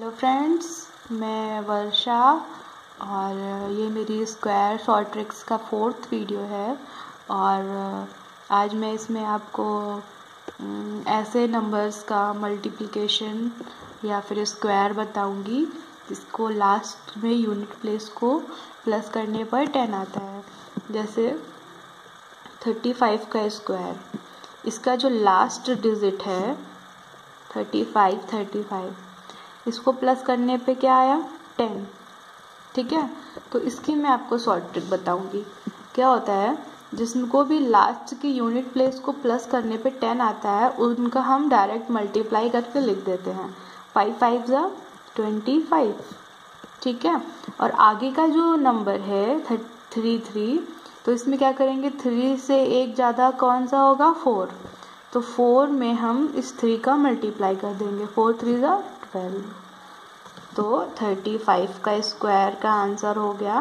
Hello friends, मैं वर्षा और ये मेरी स्क्वायर शॉर्ट ट्रिक्स का 4th वीडियो है। और आज मैं इसमें आपको ऐसे नंबर्स का मल्टीप्लिकेशन या फिर स्क्वायर बताऊंगी जिसको लास्ट में यूनिट प्लेस को प्लस करने पर 10 आता है। जैसे 35 का स्क्वायर, इसका जो लास्ट डिजिट है 35, इसको प्लस करने पे क्या आया 10। ठीक है, तो इसकी मैं आपको शॉर्ट ट्रिक बताऊंगी। क्या होता है, जिनको भी लास्ट की यूनिट प्लेस को प्लस करने पे 10 आता है उनका हम डायरेक्ट मल्टीप्लाई करके लिख देते हैं। 5 5 जा 25। ठीक है, और आगे का जो नंबर है 3, तो इसमें क्या करेंगे, 3 से एक ज़्यादा कौन सा होगा 4, तो 4 में हम इस 3 का मल्टीप्लाई कर देंगे। 4 3 जा 12। तो 35 का स्क्वायर का आंसर हो गया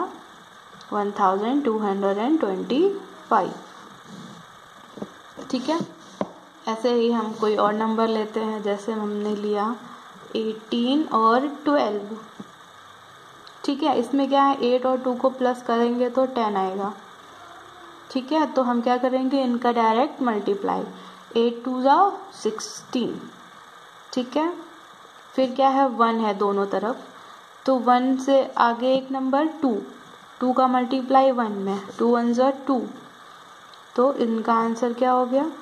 1225। ठीक है, ऐसे ही हम कोई और नंबर लेते हैं। जैसे हमने लिया 18 और 12। ठीक है, इसमें क्या है, 8 और 2 को प्लस करेंगे तो 10 आएगा। ठीक है, तो हम क्या करेंगे, इनका डायरेक्ट मल्टीप्लाई। 8 2 जा 16। ठीक है, फिर क्या है, 1 है दोनों तरफ, तो 1 से आगे एक नंबर 2 का मल्टीप्लाई 1 में, 2 1 जा 2, तो इनका आंसर क्या हो गया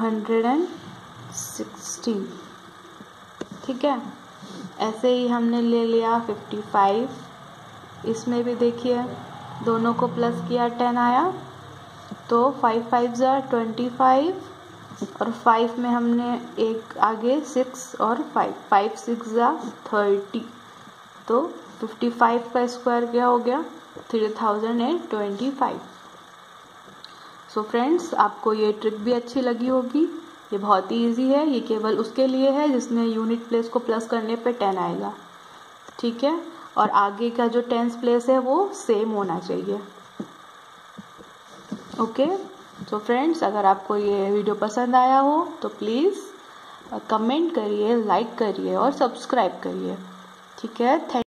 216। ठीक है, ऐसे ही हमने ले लिया 55। इसमें भी देखिए दोनों को प्लस किया 10 आया, तो 5 5 जा 25 और 5 में हमने एक आगे 6 और 5 6 जा 30, तो 55 का स्क्वायर क्या हो गया 3025। सो फ्रेंड्स, आपको ये ट्रिक भी अच्छी लगी होगी। ये बहुत ही ईजी है, ये केवल उसके लिए है जिसमें यूनिट प्लेस को प्लस करने पे 10 आएगा। ठीक है, और आगे का जो 10th प्लेस है वो सेम होना चाहिए। ओके, तो फ्रेंड्स, अगर आपको ये वीडियो पसंद आया हो तो प्लीज़ कमेंट करिए, लाइक करिए और सब्सक्राइब करिए। ठीक है, थैंक